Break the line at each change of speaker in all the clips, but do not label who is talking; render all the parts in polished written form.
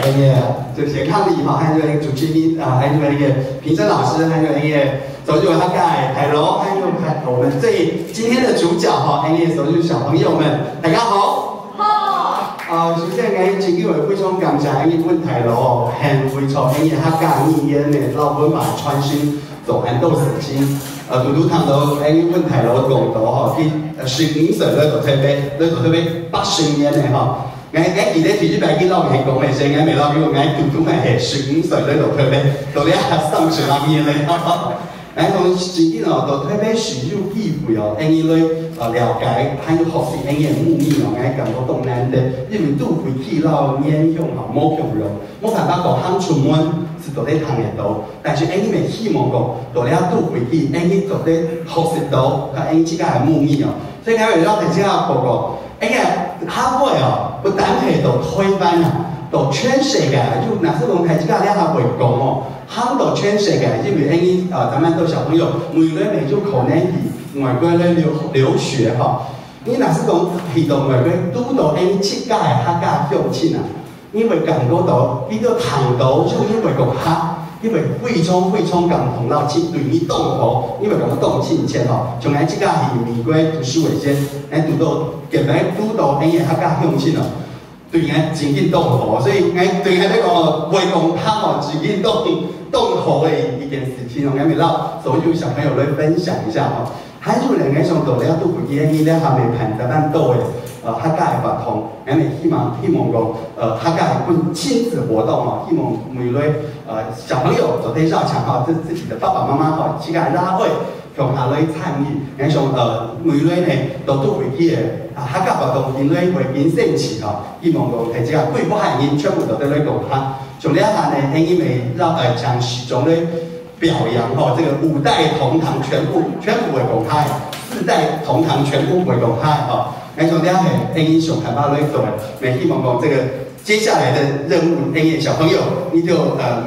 就健康里哈，還有主持人啊，還有那個評審老師，還有那個手語他蓋海柔，還有我們今天的主角哈，那個手語小朋友們，大家好。好。首先我請各位非常感謝那個問題咯，很會從那個他蓋語言的老文化傳承，做很多事情。嘟嘟談到那個問題咯，講到哈，佢15歲咧就特別80年嘅哈。我記得第一擺見到佢講嘅時候，我未諗到我嘟嘟係15歲咧就特別，到咧上學那邊咧。我從自己哦，就特別深入體會哦，因為了解還有學習因嘅目的哦，我感覺都難得，因為都會去到影響哦，冇強弱，冇辦法講喊出門是到咧談得到，但是因為希望講到咧都會去，因為到咧學習到，佢因自己嘅目的哦，所以我為咗大家報告，因為學會哦，不單係到推翻啊，到全世界，就哪是講大家咧學會講哦。喊到全世界，因為因咱們都小朋友，每個人就可能去外國咧留學哈。你若是講去到外國，拄到因世界客家鄉親啊，因為感覺到呢個談到就因為講客，因為非常感動到親對你動火，因為講動親切吼，從來世界去美國讀書嘅先，拄到因客家鄉親哦。對我自己動火，所以我對佢呢個為共他哦自己動火嘅一件事情，我咪讓所有小朋友來分享一下哦。還有另外一種道理，都會建議咧下面盤得咱多嘅客家嘅活動，我咪希望講客家嘅本親子活動哦，希望每類小朋友做啲繞場哈，自己的爸爸媽媽哈，去個拉會。向下來參與，我想每類呢都會去嘅客家活動，因為會變盛事吼，希望講係即個規劃嘅人全部都在來講哈。從呢一下呢，因為將時鐘咧表揚吼，這個5代同堂全部會講開，4代同堂全部會講開吼。我從呢一下因上海巴來做嘅，我希望講這個接下來的任務，因小朋友你就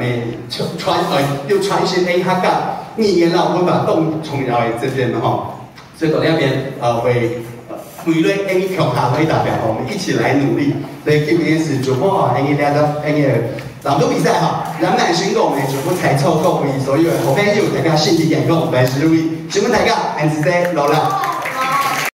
傳承客家。語言啦，我把動重要嘅這邊哈，所以到那邊為每類因強下來代表，我們一起來努力。所以今年是主播啊，因為朗讀比賽哈，冉乃成功嘅主播才湊夠，所以後邊有大家身體健康，萬事如意。請問大家，安子姐老啦。